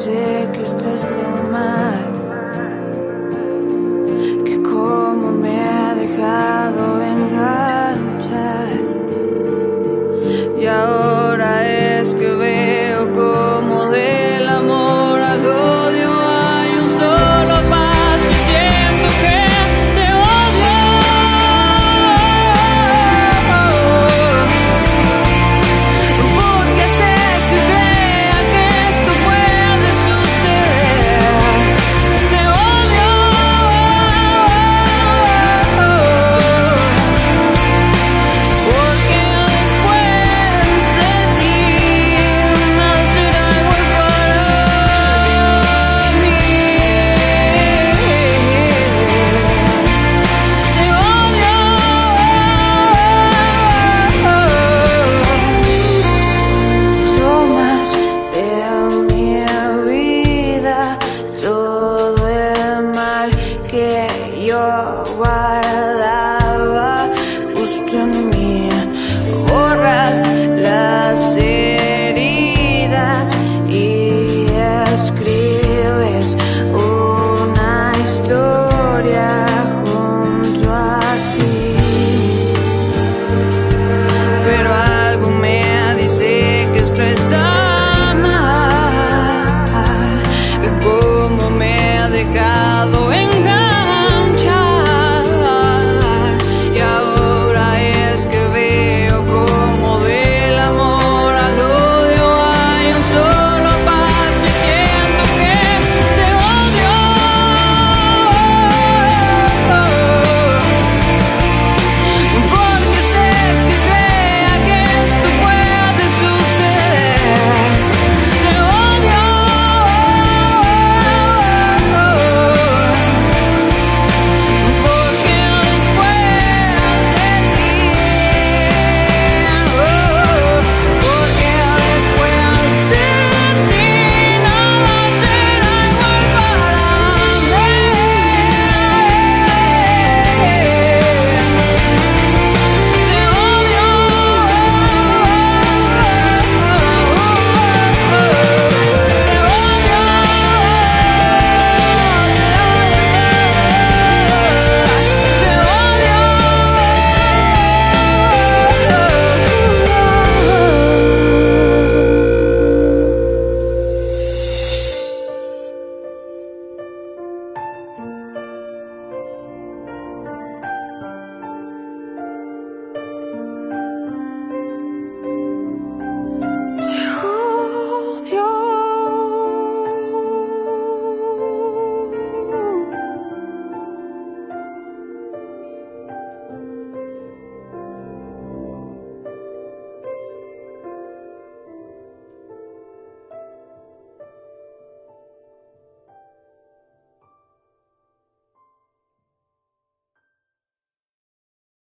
dice que esto está mal, que como me ha dejado enganchar. Y ahora es que veo como del amor al odio hay un solo paso y siento que te odio. Porque haces que crea que esto puede suceder. Te odio. Porque después de ti nada será igual para mí. Te odio. Tomas de mi vida todo el mal que yo guardaba justo en mí. Borras las heridas y escribes una historia junto a ti. Pero algo me dice que esto está